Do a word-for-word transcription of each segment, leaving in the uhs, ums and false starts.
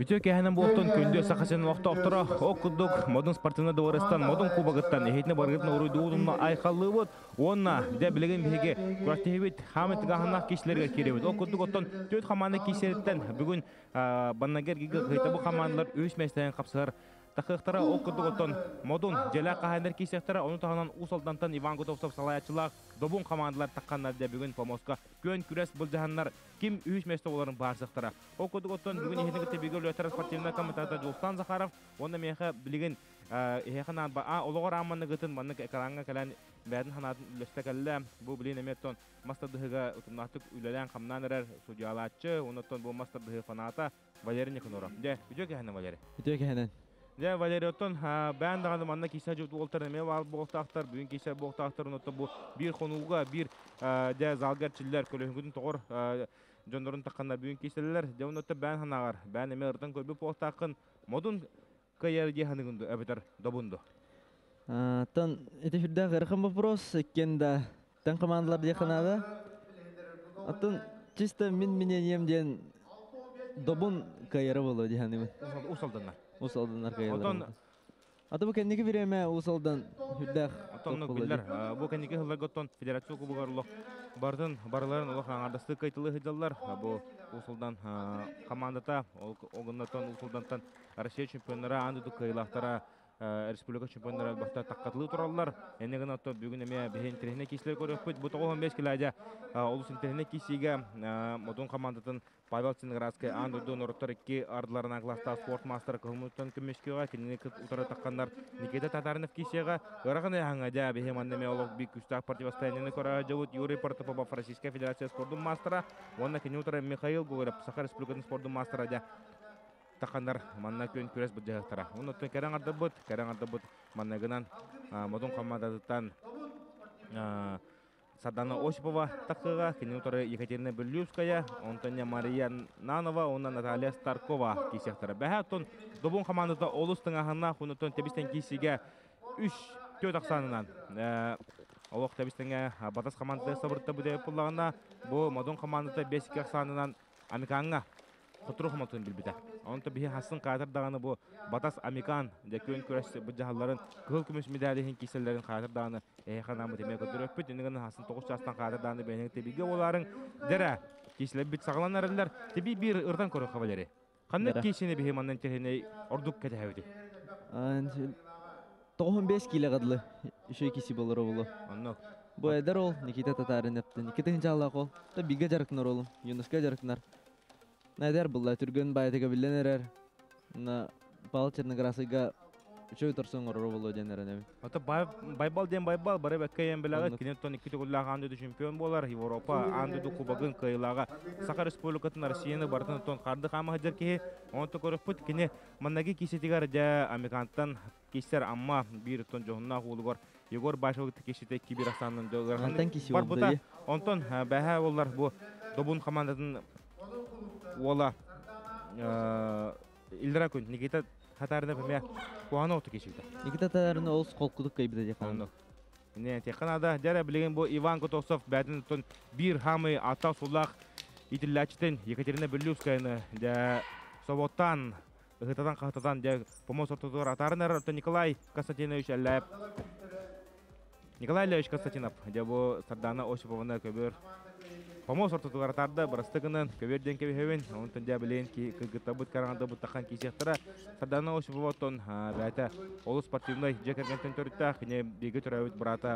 Бүтө кәһәнен болтон көндө сақасын вақта оқтыра оқыдық модын спортивна доворыстан модын кубағыттан ехетіне барғытын оройдуылымна айқалығы бұд. Онна дә білеген беге күрәттехебет хамет ғахынақ кешілерге керебет. Оқыдық оттон төт қаманы кешеріттен бүгін баннагер гигі ғайтабы қаманылар өз мәстәйін қапсығыр. Тақықтара оқыдық оттон модын жәлі қағандар кесектара, оны тағынан ұсалдантан Иван Гутовсов салаячылақ добун командалар таққандар да бүгін помоска көн күрес бұл жағандар ким үш мәсті оларын барсықтара. Оқыдық оттон бүгін ехетігі тебегі өлетар спортивна комментатор Жолстан Захаров, онда меха білген еханан ба олығыр аманны ғытын маннық экранға кәлән бәрін ханатын үлесті кәлі бұл білен еметтон мастардығыға ұтымнақтық үлелән қамнан әрер судиалатчы, оныттон бұл мастардығы фаната Валерий Никоноров. Де, үтеу кәхінен Валерий? Үтеу кәхінен. Де, Валерий оттон бән дағанды манна кейсә жүпті олтар әме бағыл боқтақтар, бүгін кейсә боқтақтар, онытты бұл бір қонуға, бір де залгәрчілер көлігін тоғыр жондырын таққандар бүгін кейсәлілер. Де, онытты бән ханағар, бән әме ұрдан көрбі боқтақын модын кайерге ханығынды әбітер добынды. Тон, это жүрді ғырқын вопрос, еккенді тән командалар дейқанады. Атын, чисто мен менен ден добын кайері болу дейханымын. Усалданар. Усалданар кайелар. Аты бұл кәнеге береме усалдан хүрдәқ. Атонны күлдер. Бұл кәнеге ғылар готтон федерация кубығарлық бардың барыларын олық аңардасты кайтылы ғыдалар. Бұл усалдан командата, оғыннатон усалдантан Россия чемпионлары андыды кайлақтара республика чемпионлары бақта таққатылы тұралылар. Әнеген атты бүгін әме бейін терехіне кейсілер көріп бұд. Бұл тоғыз он бес кілайда олысын терехіне кейсіге модун командатын Павел Цинеградский андыды нұрыттар екі ардыларына класста спортмастер қылмыттан көмешкеға кеніне күт ұтары таққандар Никита Татаринов кейсеға ғырағын әңгәде бейім андеме олық бейк күстақ партивастайнені көра жауыт Юрий Портопова Российская Федерация спордың мастера, онна кене ұтары Михаил Гугырып Саха Республикатын спордың мастера де таққандар манна көн күрес бұд жағықтара. Оны өттен кәрің арды бұд, кәрің арды бұд маннағынан модун командадыттан Сардана Осипова таққыға, кенен ұтары Екатерина Берлювская, Антония Мария Нанова, онна Наталья Старкова кейсектері. Бәхі ұттын добын командада олыстың ағына, ұнытын тәбістен кейсеге үш төт ақсанынан. Олық тәбістенге батас командада сабыртта бұдай бұлағына, бұл модун командада бесік ақсанынан Американға құтыру қымалтын білбіді. Онты бігі хасын қайырдағаны бұл батас Американ дәкөн көрәшті бұл жағаларын күл күміс медаліхін кейселерін қайырдағаны әйқанамы темек өтір өппіт. Енігін хасын тоғыз жастан қайырдағаны бәйнің тебеге оларын дәрі кейселер біт сағылан әрілер тебей бір ұрдан көрі қабалері. Қанық кейсені бігі маннан теріне ордық кәді әуді? тоғыз он бес келі қадылы үші кейсі болыры болу. Бұл әдір ол Никита Татарин әпті. Никита хинчалақ ол. Биге жарықнар олым, Юнуска жарықнар. Найдар бұлла түрген байытыға білден әрер. Палчерні ғырасыға үшөй тұрсын ұрыры болу ден әрін әмін. Ата байбал ден байбал, бары бәкке ен біліғі, кенеттон екі түгіллағы андыды чемпион болар, Европа андыды кубағын қайылаға. Сақа республикатын Россияны бартын тон қарды қамы ғыдыр кеге, оны көріп бұд, кене маннаги кесетігар жа Американттан кесер амма бір тон жоғынна қуылығар. Егор Башылықты кесеті кибір астанын бар бұта. Онтон бәхә олар бұл добун командатын Ола Ильдара күн, Никита Татаринов әме қуаны оқты кешілді. Никита Татаринов ол қолқыдық қайбіді де қанды. Текінада дәрі білеген бұл Иван Гутовсов бәдін тұн бір хамы ата сұлақ итілләчітін Екатерина Берлювскаяны дә Соботтан, ұғытадан қақтадан дә помос ортатығыр атарынар Николай Константинович әлләп. Николай Леович Константинов дә бұл Сардана Осипованы көбір помос ортатығыр атарды бұрыстығынан көберден кебехевен, онтын дә білейін кілгітті бұд қарағанды бұттаққан кейсектірі Сардана Осиповаттон бәйті олы спортивной жекергентен төрітті кіне бегі түрәуіт бұрата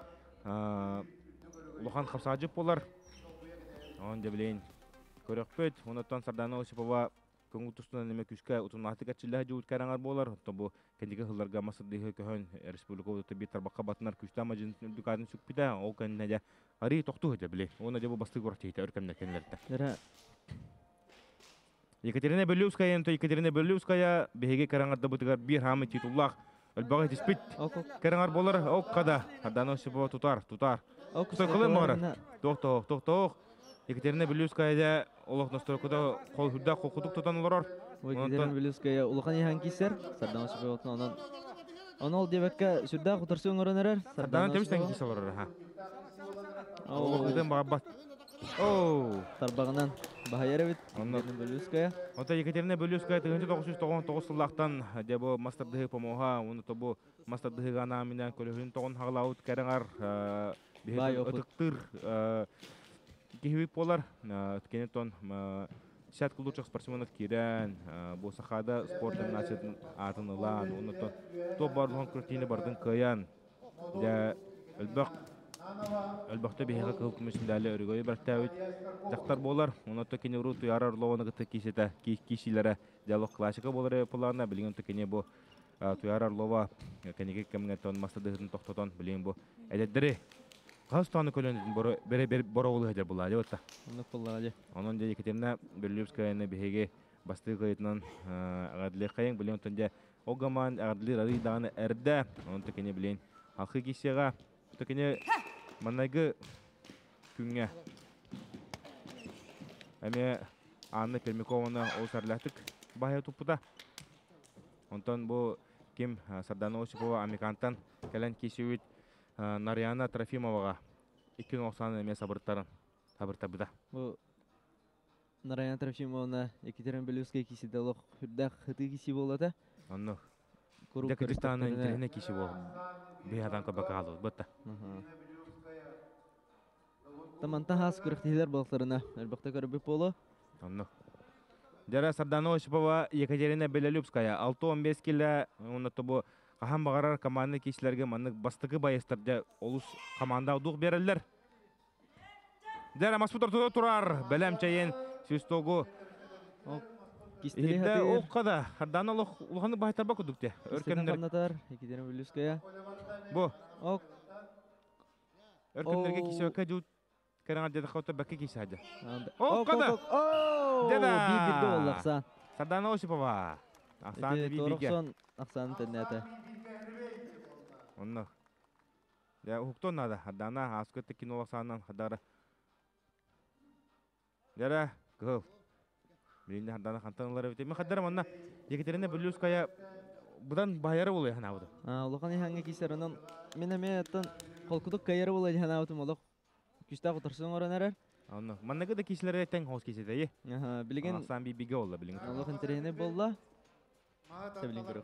ұлыған қапсағыжып болар. Он дә білейін көрек бөт, онаттан Сардана Осипова көңіл тұстынан неме күшке ұтымнақты кәтшілі жауыт қараңар болар. Бұл кәндегі ғыларға масырдығы көхін республика өті бір тарбаққа батынар күшті ама жынсын дүкадын сүкпіді. Ол кәніне де арый тоқту өте біле. Оны де бұл басты көріп тейті өркемдер кәнелерді. Екатерина Берлювская, енті Екатерина Берлювская бейге қараңарды бұтығар бір хамы титуллақ өлбағы теспет қараңар болар. Ол қада Сардана Осипова тұтар, тұтар. Құсырқылы мағыр. Тоқ-тоқ, тоқ-тоқ. Екатерина Берлювская да олық настройкада қол хүрді қоқудық тұтан олар. Екатерина Берлювская ұлыған ехан кейсер, Сардана Осипова онан. Оны ол дебекке сүрді құтырсы өңірін әрер. Сардана темістен кейсер олар. Олық үйден баға бат. Оу! Тарбағынан Бахайар бит. Онно. Екатерина Белюская. Ота Екатерина Белюская тыгынчы тоғыз жүз тоғсан тоғыз сыллақтан дебо мастардыгы помоға, оны тобу мастардыгы ғана менен көлігін тоғын хағылауыт кәріңар Бай опыт. ұтықтыр кехевик болар. Кенетон сәт күлдірчік спортсменат керен, бұл сақада спорт номинациясын атын ылан, оны топ барлығын күртейіні бардың көян. Әлбәқ Әлбәқті бейхеға қығыл күмесіндәлі өрігөй біріктәуіт жақтар болар. Оны төкене ұру тұяра ұрлауыны ғытты кейсеті кейсілері диалог классика болар өпіларына. Білген төкене бұл тұяра ұрлауа кәнеге кәміңеттен мастадығын тоқтатан білген бұл әдеттері қаз тұғаны көлінетін бәрі бора олы әдер бұл әде өтті. Оның де Екатерина Белюскаяны бейхеге басты қайытынан ағадылы қайын білген түнде оғаман ағадылы раридағаны әрді. Оның төкене білген халқы кейсеға төкене манайгы күңе әме Анна Пермякованы ол сарлақтық бая тұпыда. Онтан бұл кем Сардана Осипова Американтан кәлін кесеуіт Нарияна Трофимоваға екі мың тоқсан әме сабырттарын сабыртабыда. Бұл Нарияна Трофимовна Екатерина Белюская кеседелік хүрдәқ хыты кесе болады. Онны. Декатистанның интеріне кесе бол. Бейадан көбікі алуыз бұтта. Таманта хас күріктейлер балықтарына әлбәқті көрбіп болу. Онны. Дәрі Сардана Осипова Екатерина Белолюбская алты он бес келі ұнытты бұл қахан бағарар команды кейсілерге манның бастығы байыстырды олыс команда ұдық берілдер. Дәрі Маспут ортада тұрар. Бәлем чайын сөстогу. Еді ол қада. Сардана ұлғаны байытарба күдікте. Кестелі қанатар Екатерина Белюская. Бұл. Өркендерге кейсеуәкі жүт. Кәріңар деді қауыта бәкі кейсі әді. Ол қада. Деда. Bir-birde oldu Aksan. Sardana Osipova. Aksan Ede bir bilge. Torokson Aksan'ın tennete. Onunla. Ya hukton nada. Sardana askıttı kino Aksan'dan kadar. Dere kıl. Birinde Sardana kantanları bitemi kadarım onunla. Екатерина Белюская budan bayarı oluyor hana budu. Улахан hangi kişiler onun menemetten kolkuduk kayarı oluyor hana budu molok. Küstah otursun oran erer. Onunla. Mannağı da kişilere ten hoş kişide ye. Aha, bilgin Aksan bir bilge oldu bilgin. Улахан terehine bolla. Tebrik ederim.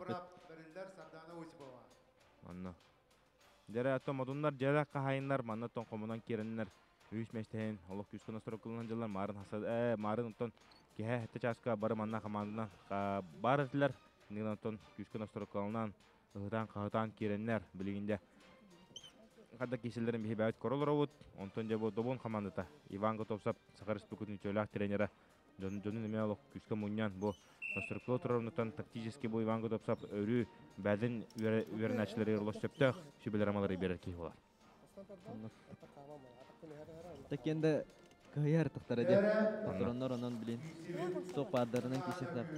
Onunla. Dere atom odunlar jara kahayınlar manna ton komunan kirenler. Üç meştehin Allah küskün astro kılınan jallar marın hasad e marın ton kehe hette çaska barı manna komandından barıtlar. Nigan ton küskün astro kılınan hıdan kahatan kirenler bilginde. Kada kişilerin bir hibayet korulur avut. Ondan jabo dobon komandata. Ivan Gotovsap Sakar Spukutun çölak trenera. Jon jonun emealok küskün munyan bu Nostroklot ровнотан тактически бу Иван Годопсап өрү бәдин үрнәчләре йырлашып шүбеләр амалары берер ки булар. Такенде кайар тактар иде. Патроннар анан билин. Топ падарынан кисептер.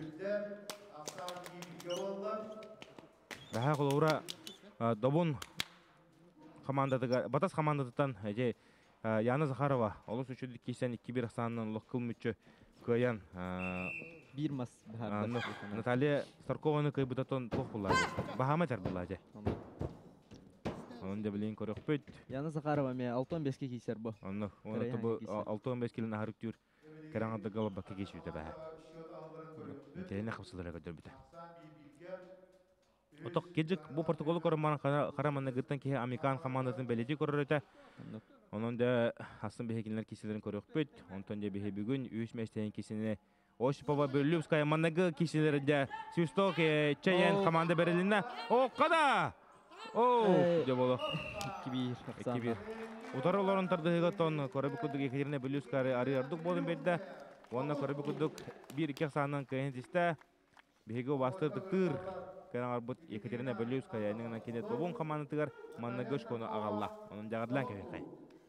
Раха колора добун командадыга Батас командадыдан эже Яна Захарова олус үчү кисен iki bir санын локкыл мүчө каян Bir mas bahar. Наталья Старкованы кайбытатон тох булар. Бахаматар булар. Onun da bilin koruk püt. Яна Захарова ме алты он беске кисер бу. Onu onu da bu алты он бес kilin harıktür. Karangada gala bakı geçiyor da bah. Mitene kapsılara kadar biter. Otok gecik bu protokolu koruman karamanı gittin ki Amerikan komandasının belediye korurata. Onun da hasın behekinler kişilerin koruk püt. Ondan da behe bugün üç meşteğin kişisine Osipova Belюбская managı kişilerinde Süstok Çayen komanda berilinde. O kada. O cevabı. iki bir. iki bir. Utarıların tardığıga ton Korabikuduk Екатерина Белюская arıyorduk bolun bedde. Onunla Korabikuduk bir iki sahandan kıyentiste. Behege bastırdık tır. Karan arbut Екатерина Белюская ningana kenet dobun komanda tıgar managı şkonu ağalla. Onun jağadlan kefekay.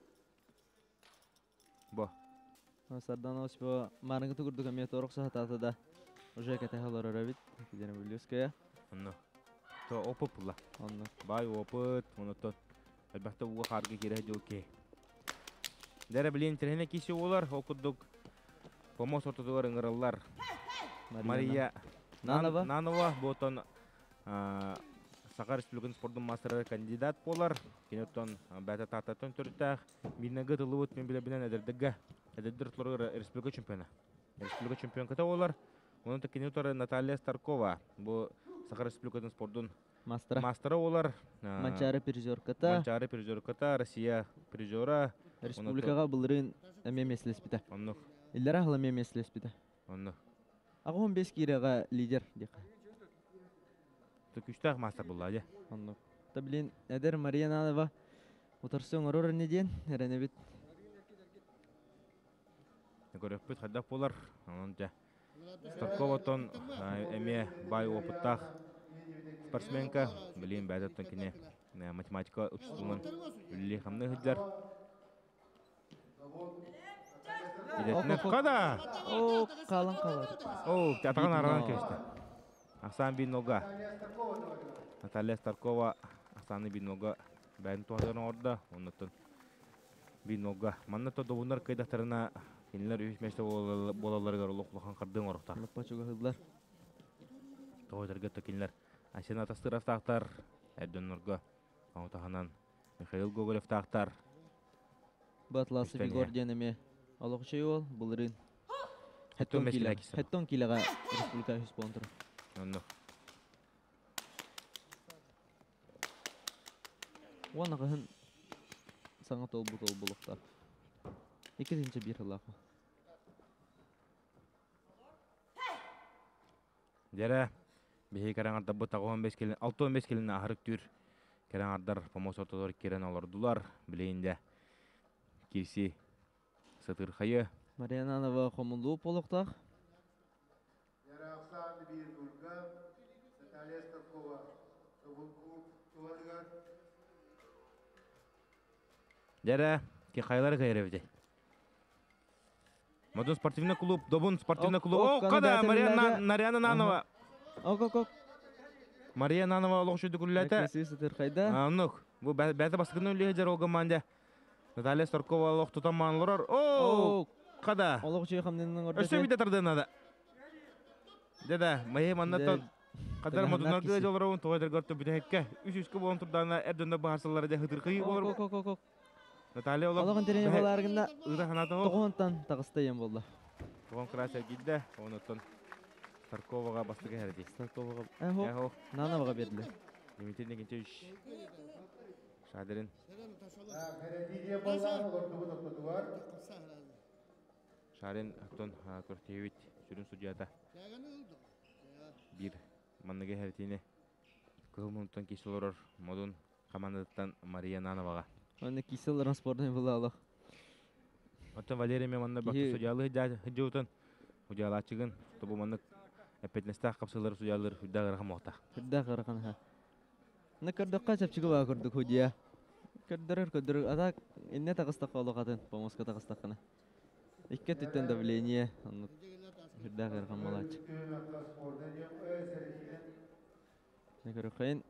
Bu. Сардана Осипова марыңы түгірді көмие торық сахататы да уже кәтәхалар өрәбіт Екатерина Белюская. Онны. То опыт бұла. Онны. Бай опыт. Оны то. Әлбәтті ұғы қарғы кереді өке. Дәрі білен тіріне кесі олар. Оқыдық. Помос ортадығар ұңыралар. Мария Нанова. Нанова. Бұтын Сақар Республикан спорттың мастері кандидат болар. Кенеттен бәті тақтатын түрттәқ. Биннегі тылы өт мен біле білен әдірдігі. Әдірдір тұлығы республика чемпионы. республика чемпионката олар. Оның текенеутары Наталья Старкова. Бұл Сахар республикатын спордун Мастера. мастера олар. Манчары призерката. Манчары призерката, Россия призера. Республикаға бұлырын әме меслес біті. Оннық. Иллер ағыл әме меслес біті. Оннық. Ағы он бес киреға лидер дейқа. Түкіштақ мастер бұлла, де. Оннық. Та білін, әдер Мария Нанова отырсын ұрыр неден, әрәне біт. Көріп бүт қайдақ болар. Онында Старковатон әме бай опыттақ спортсменка. Білейін бәдеттен кене математика участылын үлі қамны хүддер. Идетіне қада? О, қалын қалар. О, атаған арадан кешті. Ақсан бин нога. Наталья Старкова Ақсаны бин нога бәйін туадырын орда. Оннаттын бин нога. Маннатты добындар қайдақтарына Енілер үйшмешті болаларығар ұлық-ұлыққан қырдың орықтар. Ұлықпа чуға ғыдылар. Тоғытырға төкенлер. Асен атастыр автақтар. Әдден нұрға. Аутағанан Михаил Гоголев тақтар. Батласы Бигорден әме. Алық үшей ол, бұлырын. Хэттон мәскілі әкісі. Хэттон килеға республика үш болындыр. Онық. Оны ғын саңа тол бұтол бұлықтар. Екінші бір ұлақы. Дәрі, бейі кәраңарда бұт ағуан бес келін, алты он бес келін ағырық түр. Кәраңардар помос орталар керен олардылар. Білейінде керсі сытыр қайы. Мариананова қомылу полықтақ. Дәрі, ке қайлары қайыревде. Модун спортивный клуб, Добун спортивный клуб. О, қада, Мария Нанова. Оқ, оқ, оқ. Мария Нанова олық шүйді күліләті. Әкесі сытыр қайда? Анық, бұл бәті басқының үлі жер олғы маңда. Наталья Старкова олық тұтан маңылырар. О, қада. Олық үшей қамненің орда. Өсі бейді тұрдың ада. Деді, майы маңнаттан қадар модунарға жолырауын тоғайдар көрті бүті әкке. Үш-үшкі болын тұрдағына әрдіңді бағарсалары де хытыр қиы болыр. Оқ, оқ, оқ. Наталья олық Олығын терене баларығында ұғыда қанатын ол. тоғынтан тағысты ем болды. Тоғын қырасы келді, оныттан Старковаға бастығы әрді. Старковаға... Әхо, Нановаға берділі. Лимитер негенше үш. Шадырын. Шарын ақтон көртеуіт сүрін судията. Bir манныға әртіне көғыл мұнттан кешіл ұрыр модун командаттан Мария Нановаға. Оны киселерін спордың бұлы алық. Оттан Валерия мен манны бақты судиялы хыджа ұтын. Судиялы ачығын. Тобу манны әпетнестақ қапсылары судиялыр хүдда ғырған моқта. Хүдда ғырған, ха. Оны көрдіққа чапчығы ба көрдік хүдия. Көрдірір, көрдірір. Ада инне тағыстаққа олық атын, помоска тағыстаққына. Икке түттен давление. Хүдда ғырған молач. Не көрі қайын.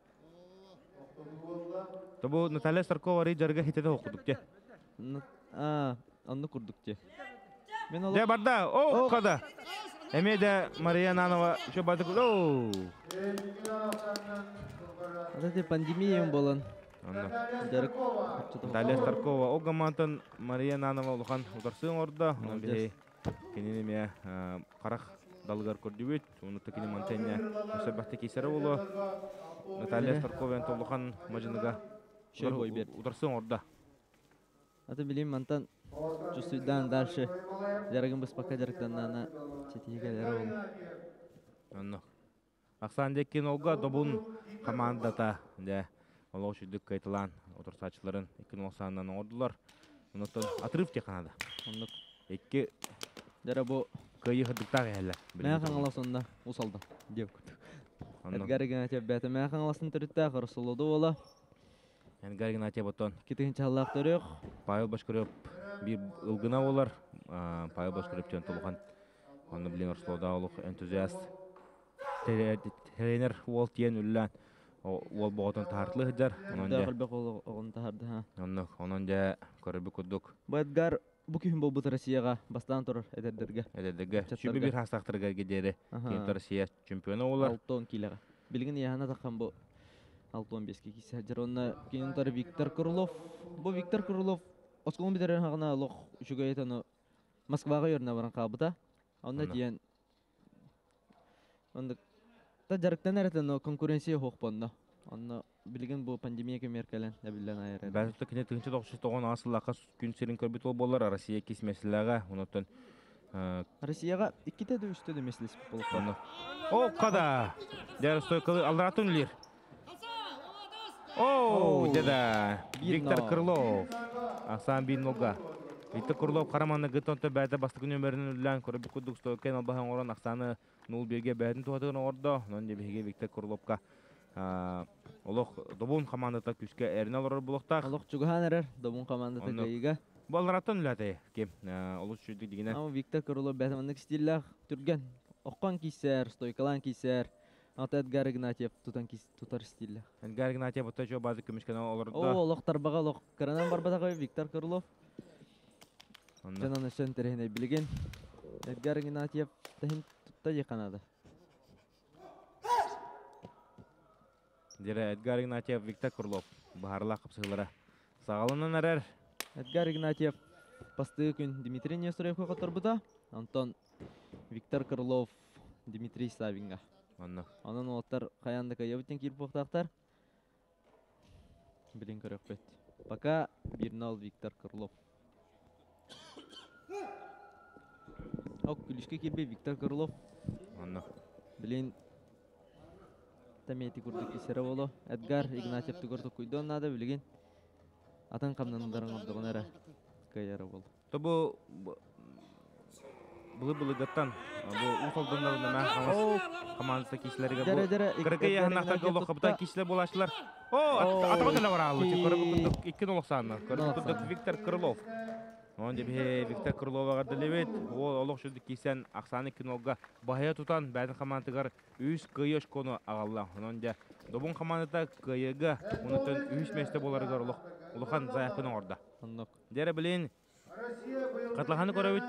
Тобу Наталья Старкова рей жарга хитеді оқыдық те. А, анны күрдік те. Де барда, о, қада. Әме де Мария Нанова шо барды күл, о. Ада те пандемия болан. Наталья Старкова, о гамантын Мария Нанова ұлған ұдарсың орда. Оның бей кененеме қарақ далғар көрдібет. Оны текені мантайне өсөбәқті кейсері олы. Наталья Старковен толухан мажыныға ұдарсың орда. Аты білейм мантан жүстүйдан дальше жарығын біз бақа жарықтаннана четегелері олы. Ақсан декен олға добун командата олау шүйдік кайтылан отырсачыларын екі нолсанынан ордылар. Онықтан атрыв те қанады. Екі жара бұл көйі қырдықтағы әлі. Мәң қаңала сонда ұсалды деп күрді. Әдгәрген әтеп бәті мәң қаңаласын түрітті қырысылуды ола. Әдгәрген әтеп отын. Кетігін чаллақ түрік. Павел Башкарев bir ылгына олар. Павел Башкарев тен толуған. Оны білен ұрсылуда олық энтузиаст. Тренер ол тиен үллән. Ол бұғытын тартылы хыджар. Дәғілбек оғын тахарды. Онын жа көрібі күдік. Бұл Әдгар бұл күйін бұл бұты Россияға бастан тұрыр әдердерге. Әдердерге. Шүбі бір хастақтырға кедері. Кемті Россия чемпионы олар. Алтон килеға. Білгін яғына таққан бұл алтон беске кейсі әдер. Онына кейін ұтары Виктор Крылов. Бұл Виктор Крылов Осколын бітірін хағына лоқ үшігі етіні Москваға өріне баран қабыта. Онда диен онда та жарыктан әрәтен конкуренция хоқпонно. Онда билген бу пандемия кемеркелен әбиллән айырады. Бәлтә кине тынчы токшы тогон асыллака күн серин көрбит ол болар Россия кисмәселәгә, онотон Россияга икките дә үстә дә мәсьәләс булып. О, када. Дәр стойкалы алратун лир. О, деда. Виктор Крылов. Асан бин нога. Виктор Крылов караманны гытонта бәдә басты күн өмөрүнүн үлән көрбит кудук стойкен албахан орон аксаны нул бирге бәдин туадыгын ордо. Нон дебеге Виктор Крыловка олох добун командата күскә эрне алыр булыктак. Олох чугахан эрер добун командата кайга. Балратан үләте кем. Олох шүди дигене. Ама Виктор Крылов бәтмәндәк стиллах түргән. Оккан кисәр, стойкалан кисәр. Ата Эдгар Игнатьев тутан кис тутар стиллах. Эдгар Игнатьев бата жо базы көмешкән алырда. О, олох тарбага олох кранан бар бата Виктор Крылов. Жанан өсөн терәһенә билген. Эдгар Игнатьев тәһин тутта яканада. Дире Эдгар Игнатьев, Виктор Крылов. Бахарла капсылары. Сагалынан әрәр. Эдгар Игнатьев пасты күн Дмитрий Нестеровка катырбыта. Антон Виктор Крылов, Дмитрий Савинга. Анна. Анан оттар каянда каябытын кирип бактактар. Билин көрөк бет. Пока бир ноль Виктор Крылов. Ок күлүшкө кирбей Виктор Крылов. Анна. Билин Тамети курдук кисере боло. Эдгар Игнатьев тугурду куйдон нада билген. Атын камнанындарын ордогон эре. Кайары бол. Тобу Былы-былы гаттан, бу усалдындарында мән қамас командасы кишилерге бу кыргы яһаннактар голло капта кишилер булашлар. О, атаган эле бар алды. Көрүп икки ноль санны. Көрүп Виктор Крылов. Он деп Виктор Крыловга делебет. Ол олох шүлдү кисен аксаны икки нолга бая тутан бәдин командагар үч кыйыш кону агалла. Онон да добун командада кыйыга унутун үч месте боларыгар олох. Улухан заякын орда. Аннок. Дере билин Катлаханы көрөбүт.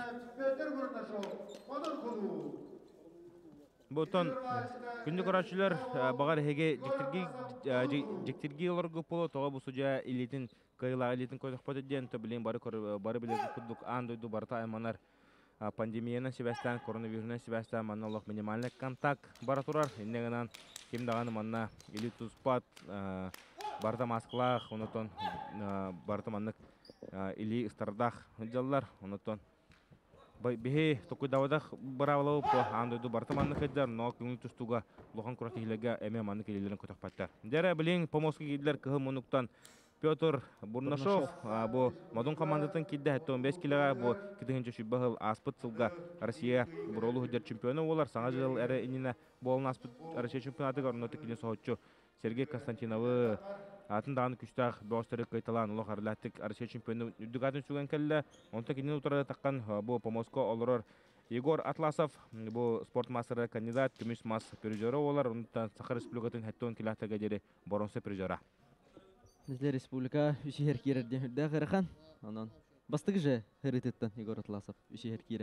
Бутон күндү көрөчүлөр багар хеге жектирги жектирги олорго поло тога бусужа илитин кайла илитин койдук подден то билин бары бары биле кудук андойду барта айманар пандемияны себестен коронавирусны себестен манналык минимальный контакт бара турар. Иннегенан ким даганы манна илитус пат барта маскалах онотон барта маннык или стардах жаллар онотон бихе токуй давадах баравалау по андойду бартаманны кедар но күңүл тустуга лохан курактилеге эме манны келелерин көтөкпаттар. Дере билин помоски кидлер кыһы мунуктан Петр Бурнашов бу модун командатын кидде он беш килога бу китинче шүббахыл аспыт сылга Россия буролу худер чемпионы болар. Саңа жыл эре инина болун аспыт Россия чемпионаты горноты килин соочу Сергей Константиновы атын даганы күчтах бостары кайталан улох арлаттык Россия чемпионы үдүгатын сүгөн келле. Онта кинин утара таккан бу помоско олорор Егор Атласов бу спорт мастеры кандидат күмүш мас призеры олар. Онтан Сахар Республикатын хаттон килатага жери боронсы призера. Bizler Республика үшер кирерден хүрдә гырхан. Анан бастыгы же хәритеттен Егор Атласов үшер кирен.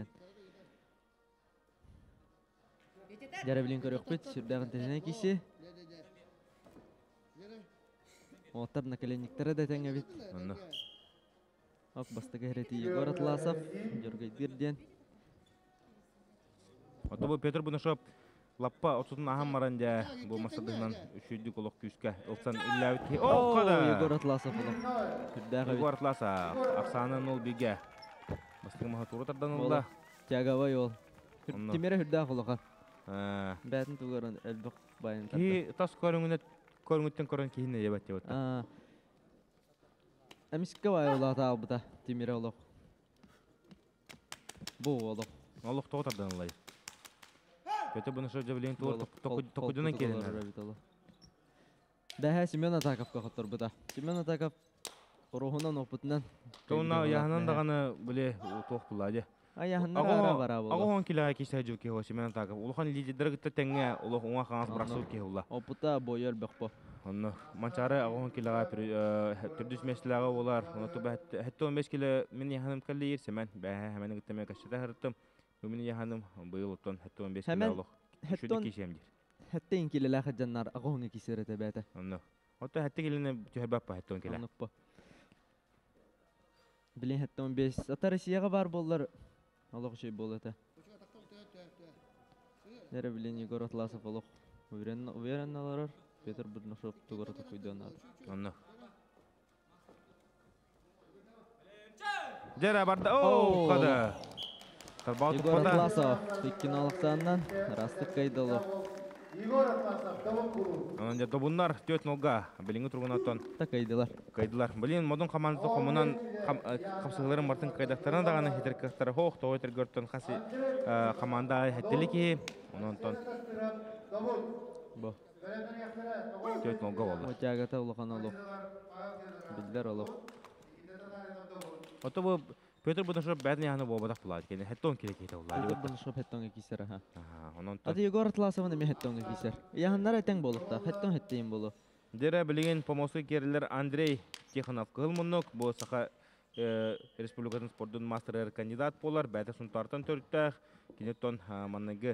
Дәре билен көрөк бит сүрдәгән тәнә кисе. Оттар наколенниктәре дә тәңгә бит. Анна. Ак бастыгы хәрити Егор Атласов Георгий Дирден. Ото бу Петр Бурнашов лаппа отутун ахам маранда бу масадыгынан үшүдү колок күскә ылсан илләүт. О, када. Егор Атласов булды. Хүрдәгә Егор Атласов аксаны ноль биге. Бастыгы маха туры тардан улда. Тягава йол. Тимере хүрдә колога. А. Бәтен тугарын әлбәк байын тарда. Ки тас көрүңүнө көрүңүттен көрөн кийине ябат деп атты. А. Амискә бай ула табыта Тимере улок. Бу улок. Улок тоготардан улай. Петр Бурнашов жабылен тур токудунан келен. Бәһә Семен Атаковка хатыр бута. Семен Атаков рухунан опытынан. Тонна яһанан даганы биле тох булади. Аяһыннан ара бара бу. Агон килага кисе жуки хо Семен Атаков. Улхан лидер гытта теңге улох уңа хаңас брасыл ки хула. Опыта бойер бекпо. Онно манчары агон килага түрдүс меслага олар. Оны туба хәтта он беш кило мен яһаным калли ерсе мен бәһә һәмен гытта кашта хырттым. Бумин яһаным быйыл оттон хәтта он беш кило олох. Шүдү кишемдир. Хәтта ин килелә хаҗаннар агон кисере тәбәтә. Онно. Отто хәтта килене төһәбәп хәтта он кило. Билен хәтта он беш. Ата Россияга бар буллар. Аллах шей булды. Дәрі білен Егор Атласов олық. Уверен аларар. Петр Бурнушов тугората куйдан ады. Онно. Жара барды. Оу, қады. Егор Атласов теккен алықтанынан растық кайдалы. Онда добуннар төт нолга билинги тургунаттан та кайдылар. Кайдылар. Билин модун командасы комунан капсыгыларын мартын кайдактарына даганы хитеркактары хох тойтер көртөн хаси команда хеттелики ононтон Бо. төт нолга болду. Отягата улахан олық. Билдер олық. Ото бу Петр Бурнушов бәдіне яны болбадақ болады. Кені хеттон керек ете болады. Петр Бурнушов хеттонға кисер. Ононтон. Ады Егор Атласовын эме хеттонға кисер. Яғынлар әтен болықта. Хеттон хеттейін болу. Дері білген помосы керілер Андрей Тихонов қығылмынық. Бұл сақа республикатын спордың мастер кандидат болар. Бәді сұнтартан төрттәқ. Кенеттон маннығы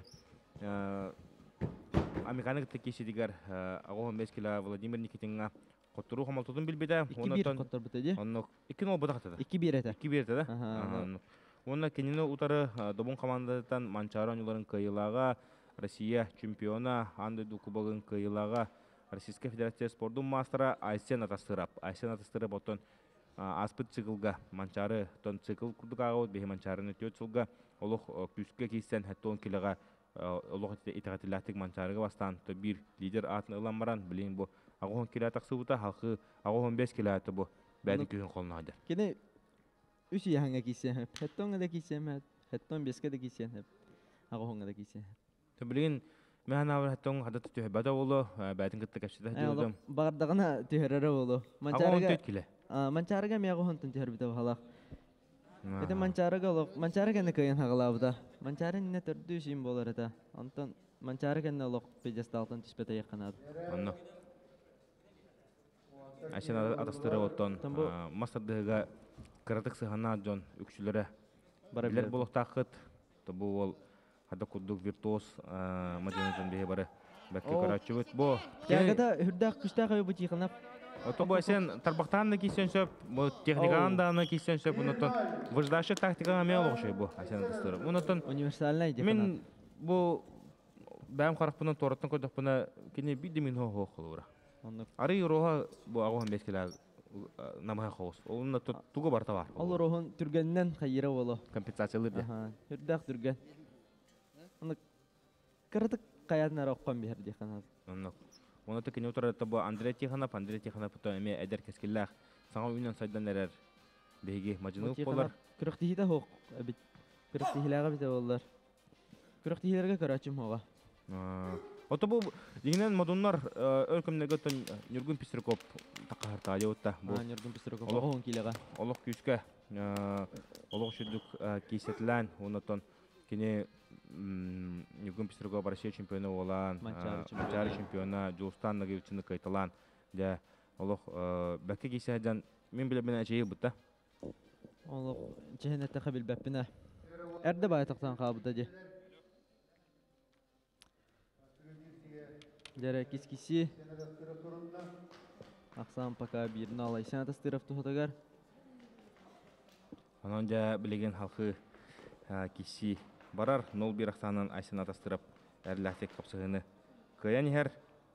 Американың текеші дегер ағуын бес кіла Владимир Никитинға Коттуру хамалтудun билбеде. iki bir kottор бітеді. Оннок iki ноль бодақтады. iki bir әті. iki bir да? Онна кенені утары добун командатан Манчары оңыларын кайылаға, Россия чемпиона, Андыду кубогын кайылаға, Российская Федерация спордун мастера Айсен атастырап. Айсен атастырап отын аспыт цикылға, Манчары тон цикл күрдіғағы, бейі Манчарыны төт сылға, олық күске кейсен хәттон келіға, олық итағатилаттық Манчарыға бастан, бір лидер атын ылан баран, білейін бұл Ағуын келі атақсы бұта, халқы ағуын бес келі аты бұл бәді күйін қолына адыр. Кені үш яңа кейсен, хеттонға да кейсен, хеттон беске де кейсен, ағуынға да кейсен. Білген, мен авыр хеттон қадаты түйе бәді олы, бәдің күтті кәпшеді әді өдім. Бағардағына түйерері олы. Ағуын төт келі? Манчарыға мен ағуын түйер біті бағалақ. Кеті Манчарыға олық, Манчарыға не көйін ағыла бұда. Манчарын не түрді үшейін болар әді. Антон Манчарыға не олық педесталтын түспеті еқанады. Онны. Айсен атастыры оттон, мастардыға қыратық сығана жон үкшілері білер болықтақыт, бұл ол хада күрдік виртуоз маденетін бейі бары бәкке қаратшы өт. Бұл Тәгіда үрдәқ күштәқ өй бұт еқынап. Ото бұл әсен тарбақтағаны кейсен сөп, бұл техникағандағаны кейсен сөп, ұнытын выждашы тактикаға мен олғышай бұл Айсен атастыры. Ұнытын универсалына еді мен бұл бәйім қарақ бұны тораттың көдік бұны кене бейді мен хоқ қылы бұра. Ары юроға бұл ағуын бескілі намайы қоғыз. Олында тұғы барта бар. Ол рухын түргеннен қайыры олы. Компенсациялыр де. Үрдәқ түрген. Кырдық қаятын әрі оққан бейір дейқан ады. Оны түкіне отырады бұл Андрей Тихонов, Андрей Тихонов бұта әме әдер кескілләқ. Саңа үйінен сайдан әрер бейге мажынық болар. Күріқтихі хоқ. Күріқтихіләға біте олар. Күріқтихілерге көрәтшім оға. Ото бұл дегенен модунлар өлкімдегі өттен Нюргун Пистрикоп таққарта алеуытта. Нюргун Пистрикоп оғын келеға. Олық күйіске, олық шүрдік кейсетілән, онытын кене Нюргун Пистрикоп Россия чемпионы олан, Манчары чемпионы, Джулстанығы үтсіні кайталан. Олық бәкке кейсетілән мен білебін әжейі бұтта. Олық жехенетті қабіл бәппіне. Әрді байтақтан қабыда де. Дәрі кес-кесі Ақсан пока бірін ал Айсен атастырып тұғытығар. Онан жа білеген халқы кесі барар. нөл бір Ақсанын Айсен атастырып әрләтек қапсығыны көйен ер.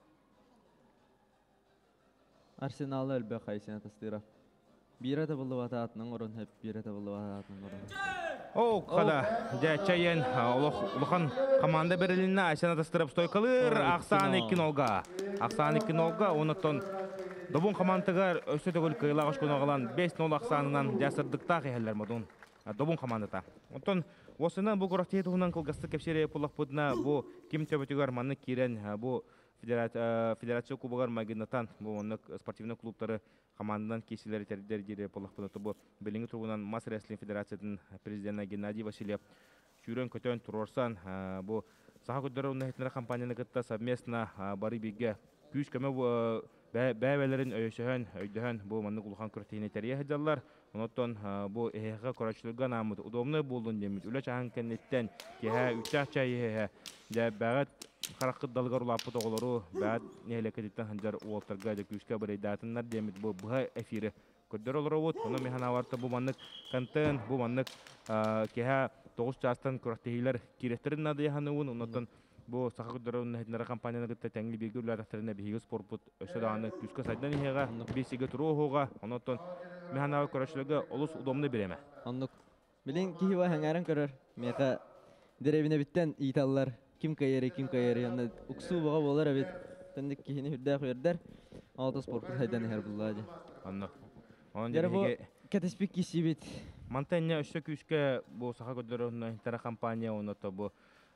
Арсеналы әлбәқ Айсен атастырып. Bir ata buldu vata atının orun hep bir ata buldu vata atının orun. О, қала, жайчайын, ұлыған команда берілінна Айсен атастырып стой қалыр, Ақсан екі нолға. Ақсан екі нолға, онықтан добун командығар өсі төгіл қиылағыш күн оғылан бес нөл Ақсанынан жәсірдікта қиғалар мұдың добун командата. Онтан, осыны бұл құрақтей тұғынан қылғысты кепшері пұлақ бұдына бұл кем төбетігар маны керен бұл Федерация кубығар магинатан, бұл спортивный клубтары командадан кесілері тәрдер дере пұлақ бұдаты бұл біліңі тұрғынан Мас Рестлинг Федерацияның президенті Геннадий Васильев шүрен көтен тұрорсан бұл саға көдері ұнайтынары компанияны күтті совместно бары беге күйіс көмі бәйбәлерін өйсіген, өйдіген бұл манны құлған күртейіне тәрие хәдалар. Оныттан бұл әйіға көрәшілігі намыды удобны болдың демет. Үлі чағын кәнеттен кеға үтчақ чай әйіға бәғат қараққыт далғар ұлапы тоғылыру бәғат нәйлекеттен ханжар уолтарға да күйіске бір әйдатынлар демет. Бұл бұға әфирі көддер олар оғыт. Оны механа варты бұл маннық контент, бұл маннық кеға тоғыз частан көрәктейлер кирестерін нады яхануын, оннотон бу саха күдөрөн хетнара компанияны гытта тәңли биге үләтәхтерне биге спортпут өсө даны күскө сайдан иһега бесиге туруу хога, оннотон механавы көрөшлөгө олус удомны береме. Оннук. Билин кихива хаңарын көрөр. Мека деревине биттен италлар ким кайери ким кайери янда уксу бага болар бит. Тендик кихини хүрдә хөрдәр. Алты спортпут сайдан иһер буллады. Оннук. Он Деребе кетеспик кисибит. Мантенне өсө күскө бу саха күдөрөн хетнара компания оното бу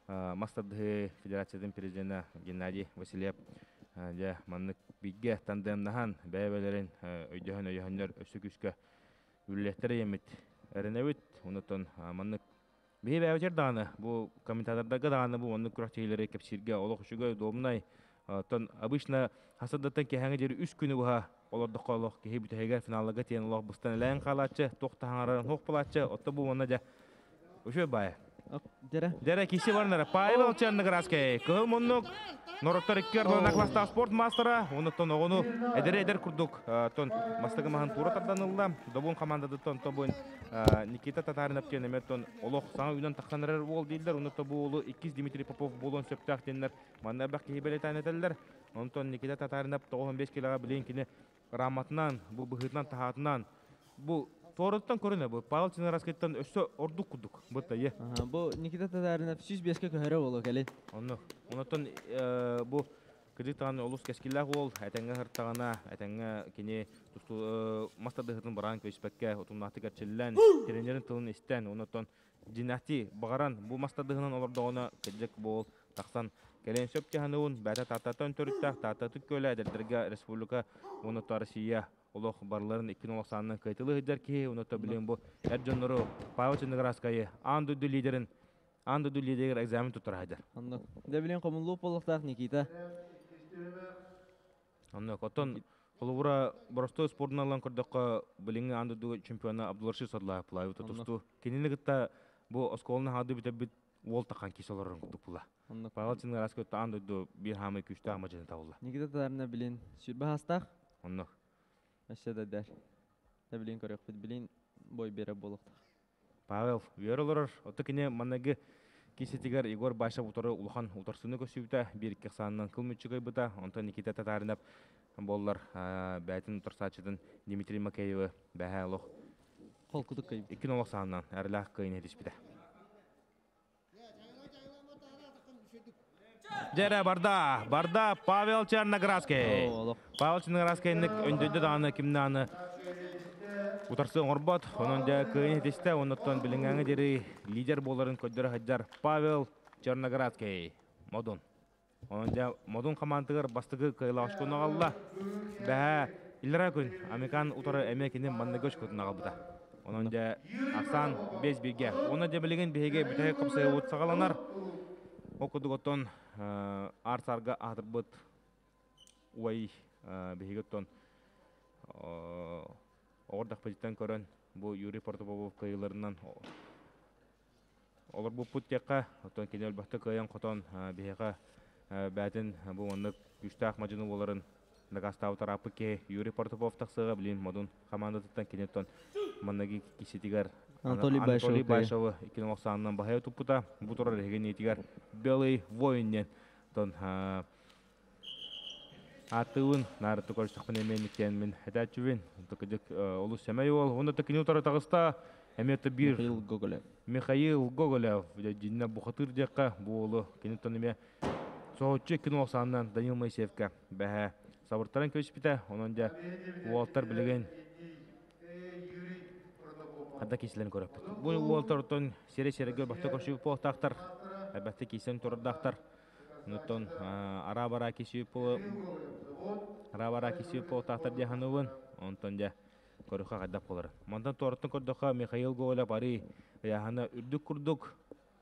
Мастады Федерациядан президенті Геннадий Васильев де маннык бигге тандемнахан бәйбелерин өйдөһөн өйөһөннөр өсү күскө үллеттер емит эренебит онотон маннык бии бәйбетер даны бу комментатордагы даны бу маннык күрәктейлери кепсирге олох үшүгө домнай тон обычно хасадаттан кехаңы жери үч күнү буга олордук олох кехи бүтегер финалга тиен олох бустан элен калачы токтахаңаран хок булачы отто бу мана жа үшө бай Дера. Дера киши барнара Павел Черноградский. Кыл муннук Нороттор иккер накласта спорт мастера. Онуттон огону эдер эдер курдук. Тон мастыгы махан тура тарданылда. Добун командада тон тобун Никита Татаринов кенеметтон олох саңа үйнөн тактанырар бол дейдилер. Онутто бу улу иккиз Дмитрий Попов болон сөптак денлер. Манна бак кебелетен этелдер. Онтон Никита Татаринов тогон беш килога билен кини раматынан, бу быхытынан тахатынан бу Торыттан көрінө бу Павел Черноградскийтан өссө ордук кудук бутта е. Бу Никита Татаринов жүз бешке көһөрө боло келе. Онно. Онотон бу кредиттан олус кескилла бол, атаңга хыртагана, атаңга кини тусту мастадыгын баран көспекке, отумнатыга челлен, тренерин тылын истен, онотон динати багаран бу мастадыгынан олордогона кеджек бол, таксан келен сөпке хануун, бата тататан төрүттак, тататык көлө дердерге республика, онотон Россия олох барларын икки ноль санын кайтылы хыдар ки, онотон билен бу Эрджонору Павел Черноградский андуду лидерин, андуду лидер экзамен тутар хыдар. Анно. Де билен комунлуу болуктак Никита. Анно котон холура боростой спортналан көрдөккө билинге андуду чемпиона Абдулрашид Садлаев плавит тусту. Кинилигитта бу осколны хады бит бит вол такан кисолорун кутула. Павел Черноградский андуду бир хамы күчтө амажын табылды. Никита Татаринов билен сүрбө хастак. Анно. Ашада дер. Де билен көрөк бит билен бой бере болуктак. Павел Веролор отокине манеге кисетигер Игор Башев уторы улхан уторсуны көсүбүтә бир икки санынан кылмычыгы бута онтон Никита Татаринов боллар бәтин уторсачыдан Дмитрий Макеев бәһәлох Кол кудук кайып. икки ноль санынан әрләх кыйны диспита. Жера барда, барда Павел Черноградский. Павел Черноградский өндөдө даны кимнаны Утарсы орбот, онон да кыйын етесті, оныттан білінгәңі дері лидер боларын көддері хаджар Павел Черноградский. Модун. Онон да Модун командығыр бастығы кыйла ашкуны қалла. Бәхә илра күн, Американ утары әмекенен маннагөш көтін ағалбыда. Онон да Аксан без беге. Оны да білген беге бүтәйі қыпсығы өт сағаланар. Оқыдық оттон арсарға ағдыр бұд уай беге оттон Ордах позиттен көрөн бу Юрий Портоповов кыйларынан олар бу путтекка отон кенел бахта кыян котон бега бәтин бу онны күчтак мажыны боларын нагастау тарапы ке Юрий Портопов таксыга билин модун командатан кенеттон маннаги киситигер Анатолий Башов икки ноль санынан бахая тупута бу турар регенетигер Белый воиннен тон Атыын нарты көрсөкпен эменниктен мен хәдәчүвен токыдык олус семей ол онда токыны утары тагыста эметте бир Михаил Гоголев Михаил Гоголев динне бухатыр декка болу кенеттен эме соочу икки ноль санынан Данил Моисеевка бәһә сабыртарын көспите онон да Уолтер билеген хадда кислен көрөп бу Уолтертон сере-сереге бахта көшүп полтактар әлбәттә кисен турдактар Нутон арабара кисипо арабара кисипо тахтар жахануын онтон жа көрүхө кадап болор. Мондан тороттон көрдөкө Михаил Гоголев бари яхана үрдүк курдук.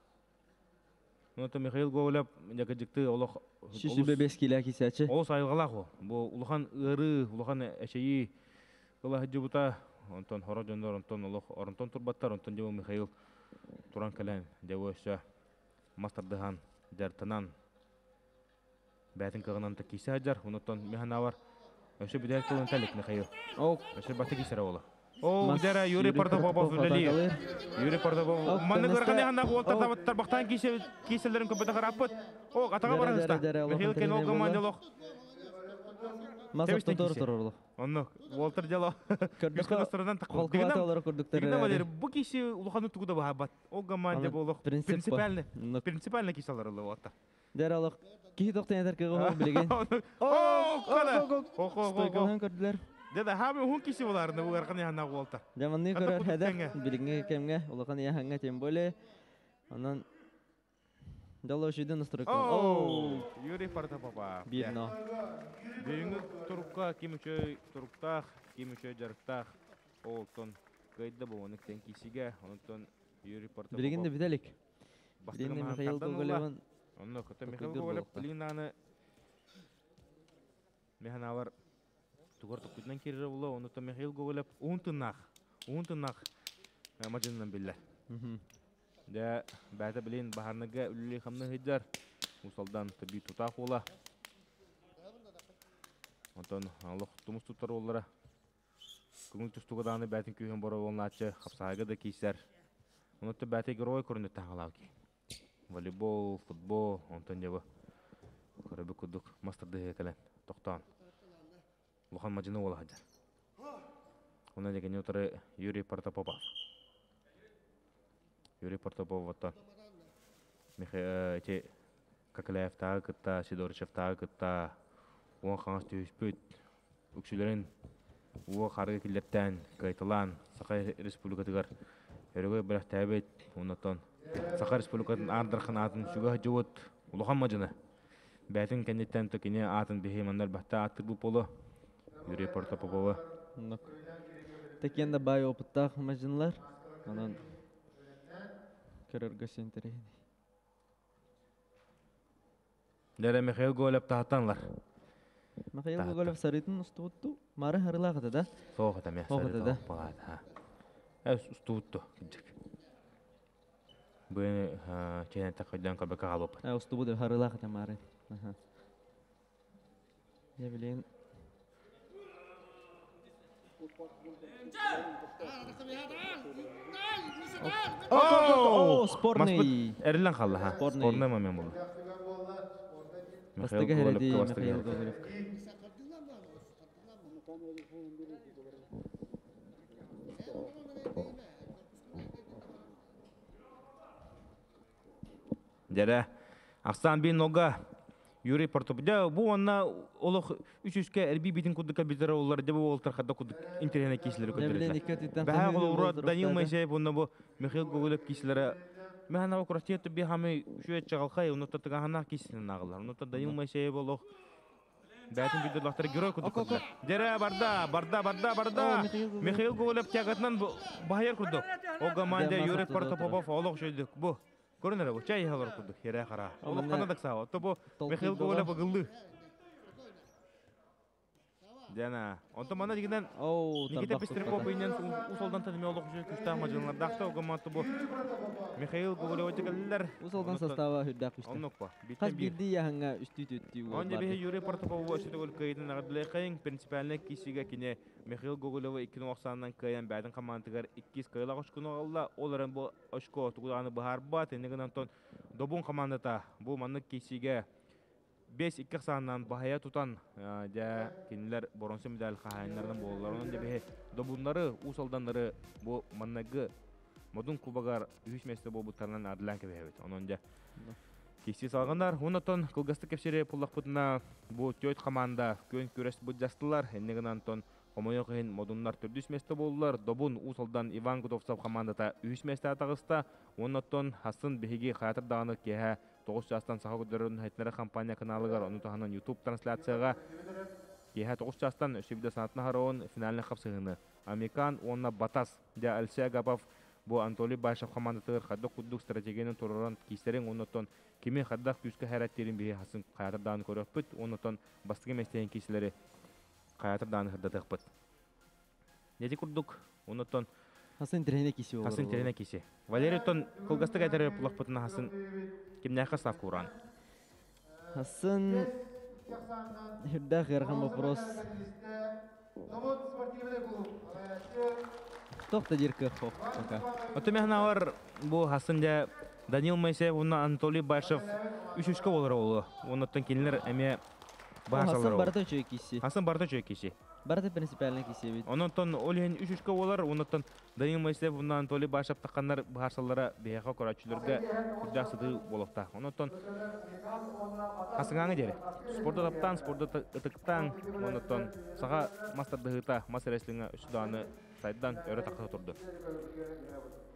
Нутон Михаил Гоголев жакыжыкты олох Шишибе беш киле кисячы. Ол сайылгалах. Бу улхан ыры, улхан эшеи кыла жубута онтон хоро жондор онтон олох оронтон турбаттар онтон жа Михаил туран кален жабыша мастардыхан жартынан Бәтин кығынан та кисе хаджар, онуттан механавар. Өші бүдәк тұлын тәлік Михаил. Оу. Өші бәті кисері олы. О, жара Юрий Протопопов үлели. Юрий Протопопов. Манны көргәне ханна голтар табыттар бактан кисе киселәрен көпәтә карапыт. О, атага барыгызда. Михаил кен ол командалык. Масаптан тор торырлык. Онны Волтер Дело. Көрдөккө Кырдан колкуваталар көрдөктөр. Дигән бу кисе улаханы тугуда бахабат. О команда болык. Принципиальный. Принципиальный киселәр ул отта. Дәралык ки токтан ятар кыгы билеген. О, кана. О, о, Стойкалан көрдүлөр. Деда хабы хун кисе буларны бу арканы ханна голта. Жаманны көрөр хәдә билгенге кемгә улакан яһанга тем более. Анан Далошиден настройка. О, Юрий Протопопов. Бирно. Бүгүнкү турукка кимүчө туруктак, кимүчө жарыктак. Олтон кайда болгон тен кисиге, онтон Юрий Протопопов. Билгенде биделик. Билгенде Михаил Гоголеван. Онно көтө Михаил Гоголев Линаны механалар тугар тукудан кире боло, онтон Михаил Гоголев унтынак, унтынак мажыннан биле. Мм. Да бәті білейін бағарныға үлілі қамны хейдер. Усалдан таби тұтақ ола. Онтан алық тұмыс тұттар олара. Күңіл тұстуғаданы бәтін күйген бора олын атшы қапсағыға да кейсер. Онытты бәті герой көрінді тағалау ки. Волейбол, футбол, онтан дебі. Көрібі күдік мастырды хекелен. Тоқтан. Лұхан мажыны ола хадер. Онан деген өтірі Юрий Протопопов. Юрий Протопопов вот Михаил эти Кокляев тағы кытта, Сидорчев тағы кытта, оң қаңыз түйіспөт, өкшілерін оғы қарғы келдеттен, Кайтылан, Сақай Республикатығар, өрігі бірақ тәбет, онаттан Сақай Республикатын ардырқын атын шуға жауыт, ұлыған мажыны. Бәтін кәнеттен төкене атын беймандар бәтті аттық бұл полы, Юрий Протопопова. Текенде бай опыттақ мажынлар, онан көрөргө сентерейни. Дәрі Михаил Гоголев тағаттанлар. Михаил Гоголев сарытын ұстуытту, мары харылағыды да? Соғыда мен сарыты бағады. Әс ұстуытту. Бұйыны кенен тақыдан көбікі қалып. Ә, ұстуыды харылағыды мары. Я білейін. О, спорный. Эрилен қалды, ха. Спорный момент болды. Бастығы хәреді Михаил Гоголев. Дәрі, Ақсан бен Ога, Юрий Протопопов. Бұл онна олық үш-үшке әрбей бетін күдікі бітірі олар дебі олтар қадда күдік интернет кейсілері көндірілді. Бәға бұл ұрат Данил Майсаев, онна бұл Михаил Гоголев кейсілері. Мәхана бұл құрастиетті бей хамы шует жағалқай, оны тұттыға ғанақ кейсілерін ағылар. Оны Данил Майсаев олық бәтін бүйдірлақтары герой күдік күдік. Дәрі, барда, барда, барда, барда. Михаил Гоголев тягатынан бағайыр күдік. О команда Юрий Протопопов олық шөйдік. Бұл. Көрінері бұл, чай еғалар күрдік, хері қара. Олық қанадық сауы, отты бұл Михаил Гоголев ұғылды. Дәна, онты мана дегенен Никита Пестряков бейнен ұсалдан тәдіме олық үші күшті амажылыңлар. Дақта оғыматты бұл Михаил Гоголев өтекелілер. Ұсалдан састава хүрдәк үшті. Онық ба. Қаз бірді яғыңа үсті өтті. Онда бейі Юрий Протопопов өсі түгіл көйдің ағыдылай қайын принципиаліне кесіге кене Михаил Гоголев екі мың тоқсаннан көйен бәдің командығар иккіз көйлақ үшкіні олда. Оларын бұл үшкі тұғылағаны бұхар бат. Енігін антон добун командата бұл манық кесіге бес икки санынан бахая тутан жа кинилер боронсы медаль хахайнардан болларын дебе добуннары усалданнары бу маннагы модун кубагар үч месте болбуттарынан адылан кебебет. Онон жа кеси салгандар онотон кылгасты кепсере пуллакпытына бу төт команда көн күрес будjастылар. Эннеген антон Омойокин модуннар төрдүс месте болдулар. Добун усалдан Иван Гудовцов командата үч месте атагыста. Онотон Хасын беги хаятыр даганы кеһе тогуз жастан саха көдөрүн хайтнары компания каналыгар ону таханан YouTube трансляцияга кеһе тогуз жастан өсүбүдө санатына хароон финалына капсыгыны. Американ онна Батас да Алсия Гапов бу Анатолий Башев командатыр хадда куддук стратегиянын туруран кистерин онотон кими хадда күскө хайраттырын беги Хасын хаятыр даганы көрөппүт. Онотон бастыгы местен кисилери Хаятыр даны хырдатық бұд. Неде күрдік? Онытын Хасын теріне кесі olur. Хасын теріне кесі. Валерий тон қолғасты қайтары бұлақ бұтына Хасын кемнәқі ставка ұран? Хасын хүрдәқ ерған вопрос. Тохта дирка хох. Пока. Отымяхнавар бу хасынжа Данил Моисеев, уна Анатолий Башев үш-үшкө болар олу. Онуттан келінер әме Хасан башалар олу. барда чөй киси. Хасан барда чөй киши. Барда принципиально киси бит. Онуттан олеген үш-үшкө болар, онуттан Данил Моисеев, уна Анатолий Башев таққандар башалара бейха көрәтшілерге үрдәсіді болықта. Онуттан хасыңаңы дері. Спорда таптан, спорда ытықтан, онуттан саға мастардығыта, мастер рестлинга үш даны сайдан өрі таққы тұрды.